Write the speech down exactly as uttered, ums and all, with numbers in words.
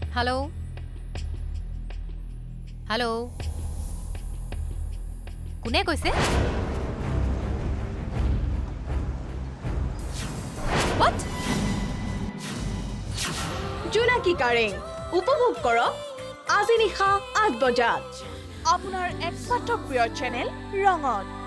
Hello' hello' কোনে কৈছে What? জোনাকী কাৰেং উপভোগ কৰক আজি নিশা আঠ বজাত আপোনাৰ একমাত্ৰ প্ৰিয় চেনেল ৰঙত